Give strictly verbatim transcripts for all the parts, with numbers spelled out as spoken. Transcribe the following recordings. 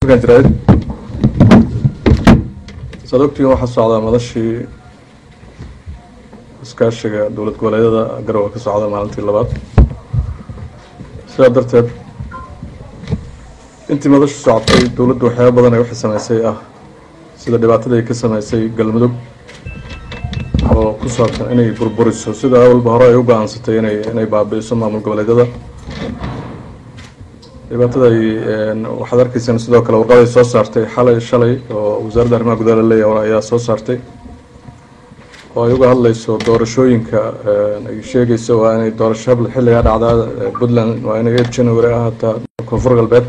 جراد صدقتي waxaa socda madashii iskaashiga dawlad goboleedyada garowe ka socda maalintii labaad sidaa darteed intii madashu socotay dawladdu waxyaabo badan ay wax sameysay ah sida dhibaatada ay ka sameysay galmudug oo ku saabsan inay burburiso sida awalba hore ay u go'aansatay inay inay baabi'iso maamul goboleedyada dhibaatada ay waxaad arkaysaan sidoo kale warqaday soo saartay xalay shalay oo wasaaradda arrimaha gudaha la leeyahay ayaa soo saartay oo ay uga hadlayso doorashooyinka ay sheegayso waa inay doorasho xilliga dhacda Puntland waa inay eight January ahaataa koonfur galbeed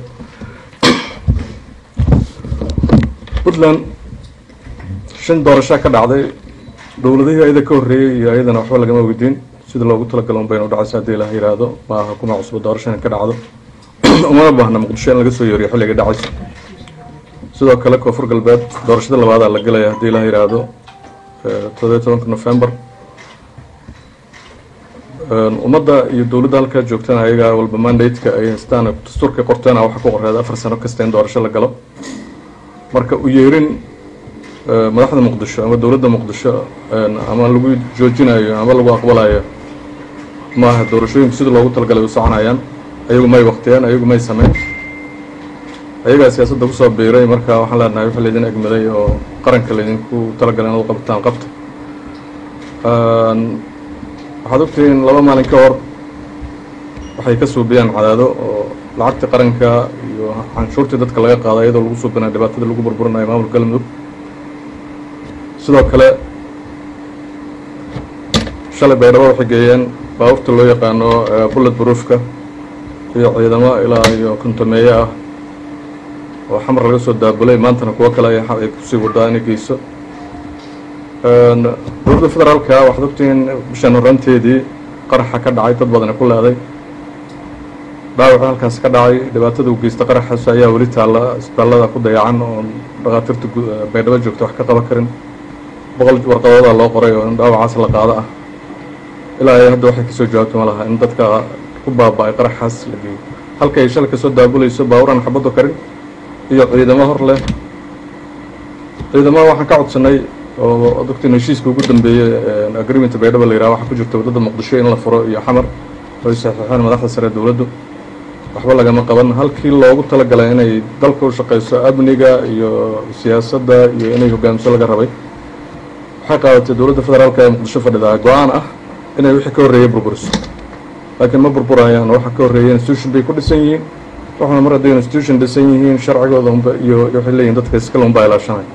Puntland shan doorasho ka dhacday dawladihii ayada ka horreeyay iyo ayadana waxba lagama weydiin sida loogu talagalay bayna u dhacaysaa hadii la yiraahdo maaha kuma cusub doorasho ka dhacdo uma baahna muqdisho in laga soo yeeriyo xilliga dhacaysa sidoo kale koonfur galbeed doorashada labaad la galaya hadii la yiraahdo toddoba iyo tobanka November ummadda iyo dawladda halka joogtana ayaga walba mandate-ka ay haystaan dastuurka qortana waxa ku qorayd afar sano kasta in doorasho la galo marka u yeerin madaxda muqdisho ama dawladda muqdisho ama lagu joojinayo ama lagu aqbalayo maaha doorashooyinka sida loogu talagalay u soconayaan ayagu may waqtiyaan ayagu may sameyn ayaga siyaasadda ku soo biiray marka waxaan leenahay waxa leedin agmaday oo qaranka leedin ku talagalay inay qabtaan qabta aan waxaad ogtiin laba maalin ka hor waxay ka suubiyaan cadaado oo lacagta qaranka iyo canshuurta dadka laga qaaday iyadoo lagu suubinay dhibaatada lagu burburinayo maamulka galmudug sidoo kale shalay baydhabo waxay geeyeen baabuurta loo yaqaano bullet proofka iyo ciidamo ilaa iyo kontomeeye ah oo xamar laga soo daabulay maantana kuwa kale ay kusii wadaa inay geyso dowladda federaalka waxaad ogtiin bishan horanteedii qaraxa ka dhacay dad badan ku leeday dhaawaca halkaas ka dhacay dhibaatada u geysta qaraxaas ayaa weli taalla isbitaalada ku dayacan oo dhaqaatiirta baydhabo joogta wax ka qaban karin boqol warqadooda loo qoray oo in dhaawacaas la qaado ah ilaa ay hadda waxay kasoo jawaabto ma laha in dadka ku baaba'ay qaraxaas la geeyo halka ay shalka soo daabulayso baaburan xabado karin iyo ciidamo hor leh ciidamada waxaan ka codsanay oo dadkii heshiiska ugu dambeeyay agreement baydhabo la yiraahdo waxa ku jirta wadada muqdisho in la furo iyo xamar oo saxiixaan madaxda sare dawladdu waxba lagama qaban halkii loogu talagalay inay dalka u shaqeyso amniga iyo siyaasadda iyo inay hogaamiso laga rabay waxay qaadatay dawladda federaalka ee muqdisho fadhida go'aan ah inay wixii ka horreeyay burburiso laakiin ma burburayaan waxa ka horreeyay institution bay ku dhisan yihiin waxaana mar haddii institution dhisan yihiin sharcigooda unba iyo waxay leeyihiin dadka iskale unbaa ilaashanay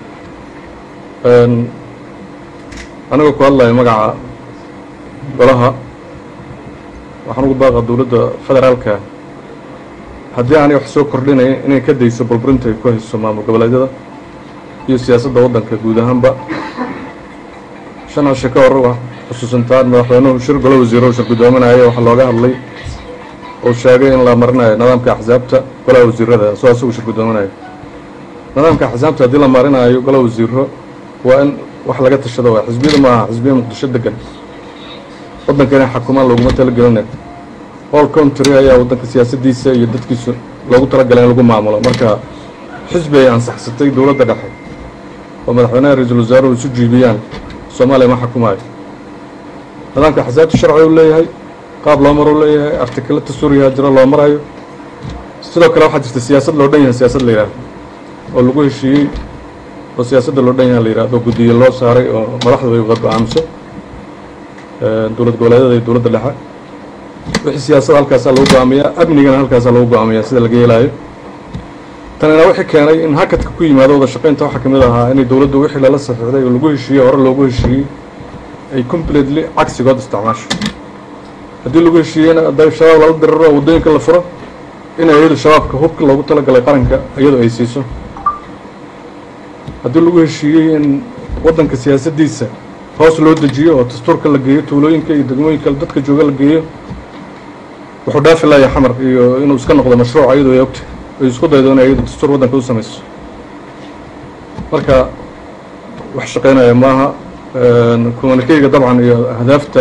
anigoo ku hadlayo magaca golaha waxaan ugu baaqa dawladda federaalka haddii aanay wax soo kordhinay inay ka dayso burburinta ay ku hayso maamul goboleedyada iyo siyaasadda waddanka guud ahaanba shan casho ka hor xusuusantaan madaxweynuhu shir golo wasiiro shir gudoominaya waxaa looga hadlay oo sheegay in la marinayo nidaamka axsaabta golaha wasiirada soo asugu shir gudoominayo nidaamka axsaabta haddii la marinayo golaha wasiiro waa in wax laga tashado waa xisbiyada maaha xisbiya muqdisho degan waddanka inay xukumaan looguma talagelinayo all country ayaa waddanka siyaasaddiisa iyo dadkiisu loogu talagalay in lagu maamulo marka xisbi ay ansaxsatay dawladda dhexe oo madaxweynaha ra-iisul wasaaruhu isu jiibiyaan soomaaliya ma xukumaayo nidaamka axsaabta sharci uu leeyahay qaab loo maro leeyahay artikelada suuriya jira loo marayo sidoo kale waxaa jirta siyaasad loo dhan yahay siyaasad la yiraahdo oo lagu heshiiyey oo siyaasadda loo dhan yahay la yiraahdo guddiye loo saaray oo madaxdu ay wada go'aamiso dowlad goboleedyada iyo dowladda dhexe wixii siyaasadda halkaasaa lagu go'aamiyaa amnigana halkaasaa lagu go'aamiyaa sida laga yeelaayo tanina wixii keenay in hakadka ku yimaado wada shaqaynta waxaa ka mid ahaa inay dowladdu wixii lala saxiixday oo lagu heshiiyey hore loogu heshiiyey ay completely cagsigood isticmaasho haddii lagu heshiiyeyna hadday shabaab lala diriro waddooyinka la furo in iyadu shabaabka hubka loogu talagalay qaranka iyadu ay siiso haddii lagu heshiiyey in waddanka siyaasaddiisa hoos loo dejiyo oo dastuurka la geeyo tuulooyinka iyo degmooyinka dadka jooga la geeyo wuxuu dhaafi laaya xamar iyo inuu iska noqdo mashruuc iyadu ay ogtay ay isku daydo in iyadu dastuur waddanka u samayso marka wax shaqaynaya maaha communicate-ga dabcan iyo ahdaafta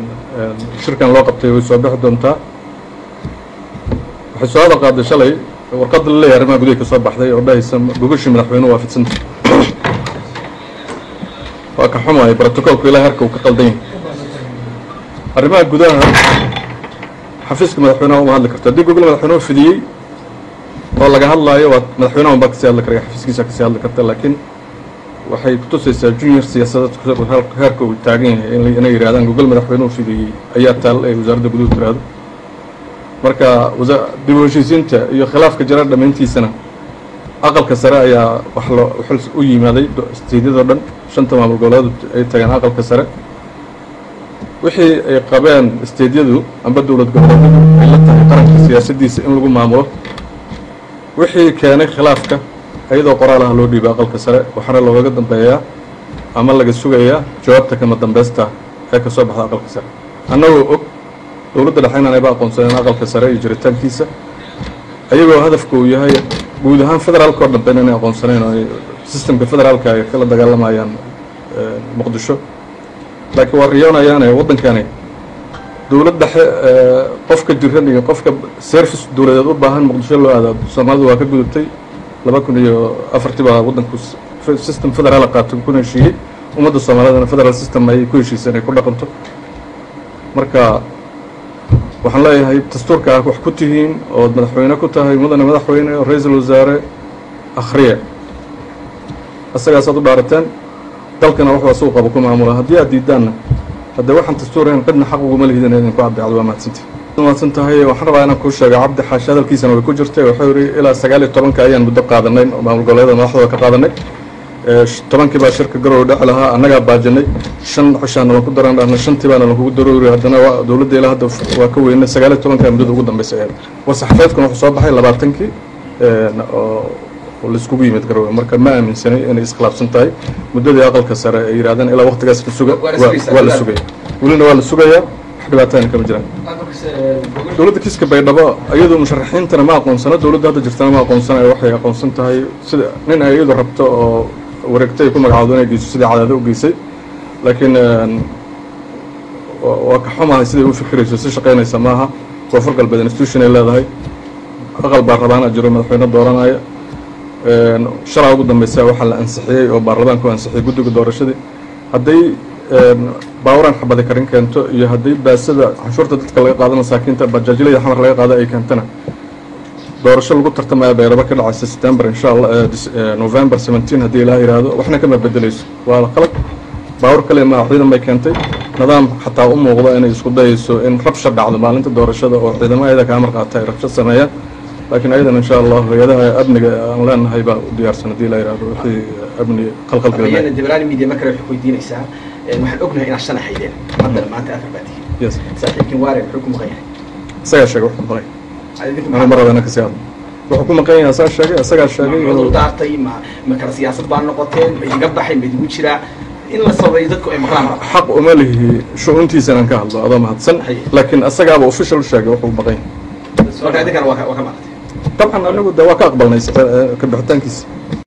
shirkan loo qabtay way soo bixi doontaa waxay soo hada qaaday shalay warqad la leeyahay arrimaha gudaha ka soo baxday oo dhahaysa gogashii madaxweynuhu waa fidsanta waa ka xumahay brotocolku ilaa harka uu ka qaldan yahay arrimaha gudaha xafiiska madaxweynaha uma hadli karto haddii gogol madaxweynuhu fidiyey oo laga hadlaayo waa madaxweynaha unbaa kasii hadli karaya xafiiskiisa kasii hadli karta laakiin waxay ku tusaysaa junior siyaasadeed heerka uu taagan yahay inay yidhahdaan gogol madaxweynuhu fidiyey ayaa taal ay wasaaradda guduhu tiraahdo marka dib u heshiisiinta iyo khilaafka jira dhammayntiisana aqalka sare ayaa wax loo u yimaaday isteedyadoo dhan shanta maamul goboleed ay tageen aqalka sare wixii ay qabeen isteedyadu amba dowlad goboleedyadu ay la tahay qaranka siyaasaddiisa in lagu maamulo wixii keenay khilaafka iyadoo qoraalaha loo dhiibay aqalka sare waxaana loogaga dambeeyaa ama laga sugayaa jawaabta kama dambaysta ee ka soo baxda aqalka sare annagoo og dowladda dhexe inaan ayba aqoonsadeen aqalka sare iyo jiritaankiisa ayagoo hadafka uu yahay guud ahaan federaalka oo dhanbe inay aqoonsaneen oo sistemka federaalka ay kala dagaalamayaan muqdisho laakiin waa riyoonayaan ee waddankani dowlad dhexe qofka jiran iyo qofka service dowladeed u baahan muqdisho loo aadaado soomaalidu waa ka gudubtay laba kun iyo afartii baa waddanku system federaal qaato kuna heshiiyey ummadda soomaalidana federal system ay ku heshiiseen ay ku dhaqanto marka waxaan leeyahay dastuurka ah wax ku tihiin ood madaxweyne ku tahay mudane madaxweyne oo ra-iisul wasaare akhriye asagaasaad u dhaarateen dalkana wuxuu asagu qabo ku maamula haddii aad diidaanna haddee waxaan dastuurayn cidna xaq uguma lihidin idinku caddeecdo waa mahadsantii mahadsan tahay waxaan rabaa inaan kuu sheego cabdi xaashi hadalkiisana way ku jirtay wuxuu yidhi ilaa sagaal iyo tobanka ayaan muddo qaadanay oo maamul goboleeda madaxdooda ka qaadanay tobankii baa shirka garowe dheci lahaa annagaa baajanay shan xushaana waan ku daran dhahna shantii baana lakugu daroori haddana dowladda ilaa hadda waa ka weynay sagaal iyo tobankaa muddada ugu dambaysa ahayd war-saxaafeedkuna wuxuu soo baxay labaatankii oo laiskugu yimid garowe marka ma aaminsanay inay iskhilaafsan tahay muddadii aqalka sare ay yidhahdeen ilaa waqtigaas la suga waa la sugaya welina waa la sugayaa wax dhibaatahana kama jiraan dowladda kiiska baydhabo iyadoo musharaxiintana ma aqoonsano dowladda hadda jirtana ma aqoonsanayo waxay aqoonsan tahay sida nin ay iyadu rabto oo wareegtay ku magacawdo inay geyso sidii cadaado u geysay laakiin waa ka xumahay siday u fikirayso si shaqaynaysa maaha koonfur galbeed institution ay leedahay aqal baarlamaana jiro madaxweyne dooranaya shalaa ugu dambeysa waxaa la ansixiyey oo baarlamaanku ansixiyey guddiga doorashadii hadday baawaran xabadi karin keento iyo hadday baasada canshuurta dadka laga qaado masaakiinta bajaajilada xamar laga qaado ay keentana doorasho lagu tartamaya baydhabo ka dhacaysa september insha allah november seventeen haddii ilaaha yidhaahdo waxna kama bedelayso waa qalad baawar kale maa ciidan bay keentay nidaam xataa u muuqda inay isku dayayso in rabsha dhacdo maalinta doorashada oo ciidamo ayada kaa marqaata ay rabsho sameeyaan laakiin ayadan insha allah hay-adaha amniga aan leenahay baa u diyaarsan haddii la yidhaahdo wixii amni qalqalkeeda debrani media markale waxay weydiinaysaa waxaan ognahay inaad shan haydeen haddana maanta afar baa tihiin yes saaxiibkiin waare muxuu ku maqan yahay isagaa sheegay wuxuu maqan yahay ana marada inaan kasii hadlo wuxuu ku maqan yahay asagaa sheegay asagaa sheegay inuu daartay ma ma kala siyaasad baa noqoteen ma iga baxay ma idigu jiraa in la sabayo dadku ay maqlaan xaq uma lihi shu'uuntiisa inaan ka hadlo adoo mahadsan laakiin asagaaba official u sheegay wuxuu maqan yahay marka idinkana waa ka waa ka maqantay طبعا anagu de waa ka aqbalnay ka bixitaankiisa